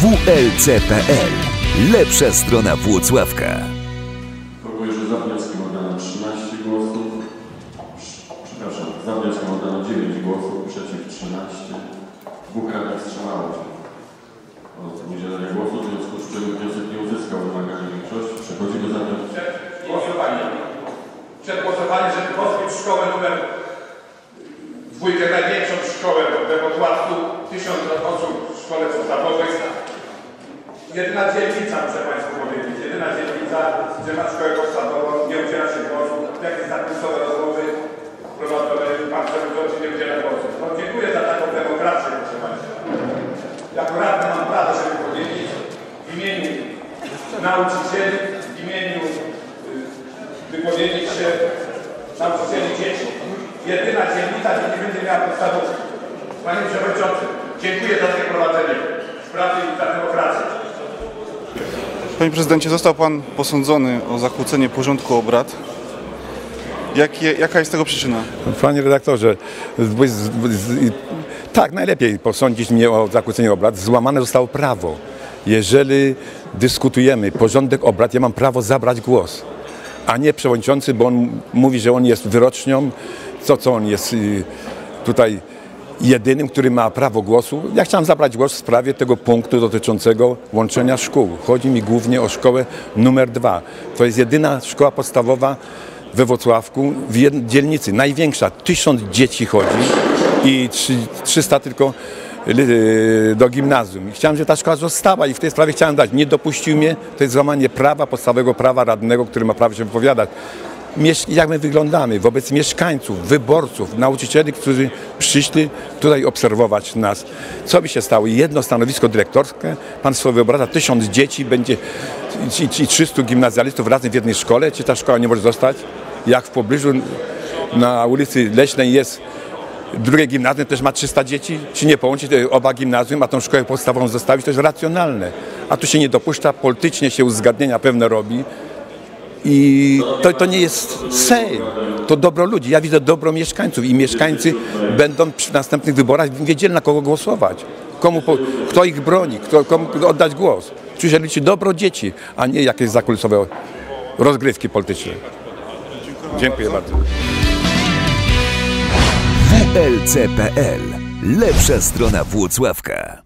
WLC.pl. Lepsza strona Włocławka. Informuję, że za wnioskiem oddano 13 głosów. Przepraszam, za wnioskiem oddano 9 głosów, przeciw 13. 2 radnych wstrzymało się od udzielenia głosu, w związku z czym wniosek nie uzyskał wymaganej większości. Przechodzimy zatem... Przed głosowaniem, żeby pozbyć szkołę numer 2, największą szkołę we Włocławku, 1000 osób w szkole podstawowej. Jedyna dzielnica, muszę Państwu powiedzieć, jedyna dzielnica, gdzie ma szkołę podstawową, nie udziela się głosu, jakieś zakulisowe rozmowy prowadzone, Pan Przewodniczący nie udziela głosu. No, dziękuję za taką demokrację, proszę Państwa. Jako radny mam prawo, żeby powiedzieć w imieniu nauczycieli, w imieniu wypowiedzieć się nauczycieli dzieci. Jedyna dzielnica, gdzie nie będzie miała podstawówki. Panie Przewodniczący, dziękuję za takie prowadzenie sprawy i za demokrację. Panie Prezydencie, został Pan posądzony o zakłócenie porządku obrad. Jaka jest tego przyczyna? Panie redaktorze, tak, najlepiej posądzić mnie o zakłócenie obrad. Złamane zostało prawo. Jeżeli dyskutujemy porządek obrad, ja mam prawo zabrać głos, a nie przewodniczący, bo on mówi, że on jest wyrocznią. Co on jest tutaj jedynym, który ma prawo głosu? Ja chciałem zabrać głos w sprawie tego punktu dotyczącego łączenia szkół. Chodzi mi głównie o szkołę numer 2. To jest jedyna szkoła podstawowa we Włocławku, w dzielnicy, największa. 1000 dzieci chodzi i 300 tylko do gimnazjum. I chciałem, żeby ta szkoła została i w tej sprawie chciałem dać. Nie dopuścił mnie, to jest złamanie prawa, podstawowego prawa radnego, który ma prawo się wypowiadać. Jak my wyglądamy wobec mieszkańców, wyborców, nauczycieli, którzy przyszli tutaj obserwować nas. Co by się stało? Jedno stanowisko dyrektorskie, pan sobie wyobraża, 1000 dzieci będzie i 300 gimnazjalistów razem w jednej szkole. Czy ta szkoła nie może zostać? Jak w pobliżu na ulicy Leśnej jest drugie gimnazjum, też ma 300 dzieci? Czy nie połączyć oba gimnazjum, a tą szkołę podstawową zostawić? To jest racjonalne. A tu się nie dopuszcza, politycznie się uzgadnienia pewne robi. I to nie jest Sejm, to dobro ludzi. Ja widzę dobro mieszkańców i mieszkańcy będą przy następnych wyborach wiedzieli, na kogo głosować. Kto ich broni, komu oddać głos. Czyli liczy dobro dzieci, a nie jakieś zakulisowe rozgrywki polityczne. Dziękuję bardzo. WLC.pl. Lepsza strona Włocławka.